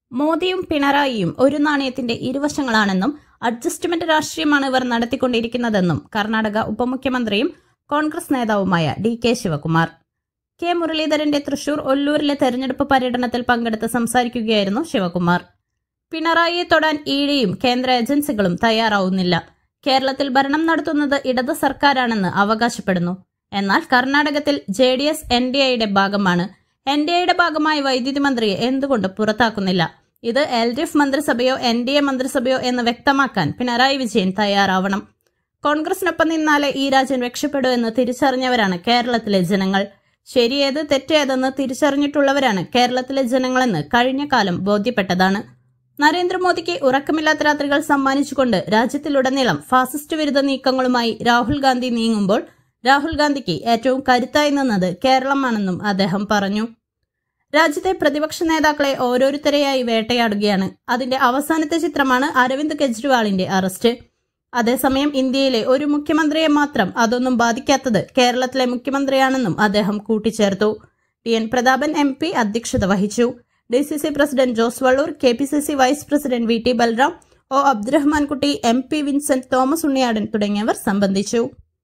മോദിയും പിണറായിയും ഒരു നാണയത്തിന്റെ ഇരുവശങ്ങളാണെന്നും അഡ്ജസ്റ്റ്മെന്റ് രാഷ്ട്രീയമാണ് ഇവർ നടത്തിക്കൊണ്ടിരിക്കുന്നതെന്നും കർണാടക ഉപമുഖ്യമന്ത്രിയും കോൺഗ്രസ് നേതാവുമായ DK ശിവകുമാർ. കെ മുരളീധരന്റെ തൃശൂർ ഒല്ലൂരിലെ തെരഞ്ഞെടുപ്പ് പര്യടനത്തിൽ പങ്കെടുത്ത് സംസാരിക്കുകയായിരുന്നു ശിവകുമാർ. പിണറായിയെ തൊടാൻ ഈഡിയും കേന്ദ്ര ഏജൻസികളും തയ്യാറാവുന്നില്ല. കേരളത്തിൽ ഭരണം നടത്തുന്നത് ഇടത് സർക്കാരാണെന്ന് അവകാശപ്പെടുന്നു. എന്നാൽ കർണാടകത്തിൽ JDS NDAയുടെ ഭാഗമാണ്. NDAയുടെ ഭാഗമായ വൈദ്യുതി മന്ത്രിയെ എന്തുകൊണ്ട് പുറത്താക്കുന്നില്ല? ഇത് LDF മന്ത്രിസഭയോ NDA മന്ത്രിസഭയോ എന്ന് വ്യക്തമാക്കാൻ പിണറായി വിജയൻ തയ്യാറാവണം. കോൺഗ്രസിനൊപ്പം നിന്നാലേ ഈ രാജ്യം രക്ഷപ്പെടൂ എന്ന് തിരിച്ചറിഞ്ഞവരാണ് കേരളത്തിലെ ജനങ്ങൾ. ശരിയേത് തെറ്റേതെന്ന് തിരിച്ചറിഞ്ഞിട്ടുള്ളവരാണ് കേരളത്തിലെ ജനങ്ങളെന്ന് കഴിഞ്ഞ കാലം ബോധ്യപ്പെട്ടതാണ്. നരേന്ദ്രമോദിക്ക് ഉറക്കമില്ലാത്ത രാത്രികൾ സമ്മാനിച്ചുകൊണ്ട് രാജ്യത്തിലുടനീളം ഫാസിസ്റ്റ് വിരുദ്ധ നീക്കങ്ങളുമായി രാഹുൽ ഗാന്ധി നീങ്ങുമ്പോൾ രാഹുൽ ഗാന്ധിക്ക് ഏറ്റവും കരുത്തായി നിന്നത് കേരളമാണെന്നും അദ്ദേഹം പറഞ്ഞു. രാജ്യത്തെ പ്രതിപക്ഷ നേതാക്കളെ ഓരോരുത്തരെയായി വേട്ടയാടുകയാണ്. അതിന്റെ അവസാനത്തെ ചിത്രമാണ് അരവിന്ദ് കെജ്രിവാളിന്റെ അറസ്റ്റ്. അതേസമയം ഇന്ത്യയിലെ ഒരു മുഖ്യമന്ത്രിയെ മാത്രം അതൊന്നും ബാധിക്കാത്തത് കേരളത്തിലെ മുഖ്യമന്ത്രിയാണെന്നും അദ്ദേഹം കൂട്ടിച്ചേർത്തു. TN പ്രതാപൻ MP അധ്യക്ഷത വഹിച്ചു. DCC president Jose Vallur, KPCC vice president VT Balram, O Abdurahimankutty, MP Vincent, Thomas Unniyadan തുടങ്ങിയവർ സംബന്ധിച്ചു.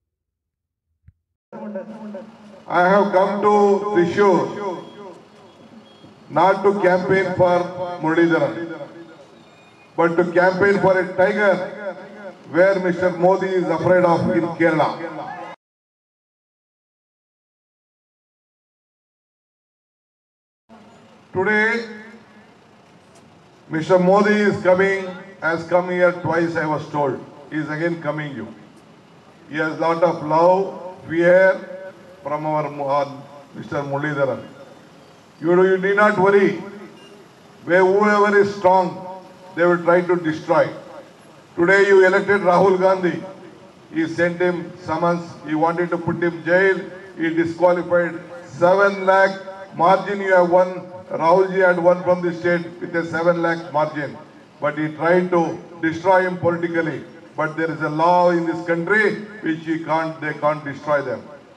I have come to Trishur not to campaign for Muralidharan, but to campaign for a tiger where Mr. Modi is afraid of in Kerala. Today, Mr. Modi is coming, has come here twice, I was told. He is again coming you. He has lot of love, fear from our Mr. Muralidharan. You need not worry. Where whoever is strong, they will try to destroy. Today you elected Rahul Gandhi. He sent him summons. He wanted to put him jail. He disqualified. 7 lakh margin you have won. Rahulji had won from the state with a 7 lakh margin. But he tried to destroy him politically. But there is a law in this country which they can't destroy them.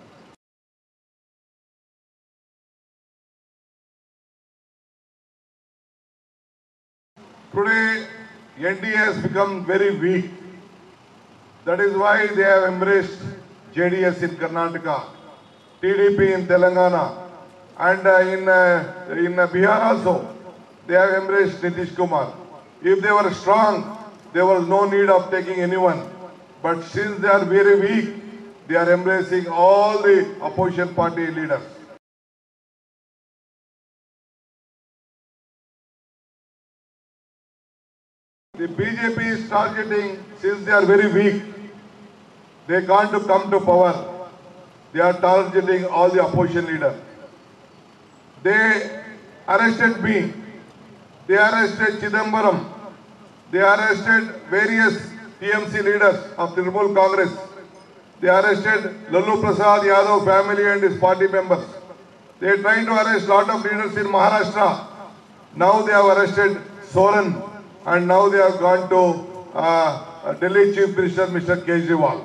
Today, NDA has become very weak. That is why they have embraced JDS in Karnataka, TDP in Telangana, and in Bihar also, they have embraced Nitish Kumar. If they were strong, there was no need of taking anyone. But since they are very weak, they are embracing all the opposition party leaders. The BJP is targeting, since they are very weak, they can't come to power. They are targeting all the opposition leaders. They arrested me. They arrested Chidambaram. They arrested various TMC leaders of Trinamool Congress. They arrested Lalu Prasad Yadav family and his party members. They are trying to arrest lot of leaders in Maharashtra. Now they have arrested Soren. And now they have gone to Delhi Chief Minister Mr. Kejriwal.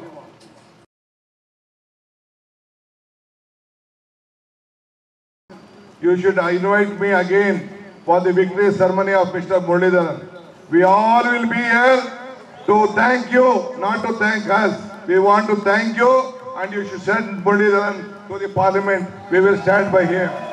You should invite me again for the victory ceremony of Mr. Muralidharan. We all will be here to thank you, not to thank us. We want to thank you, and you should send Muralidharan to the parliament. We will stand by him.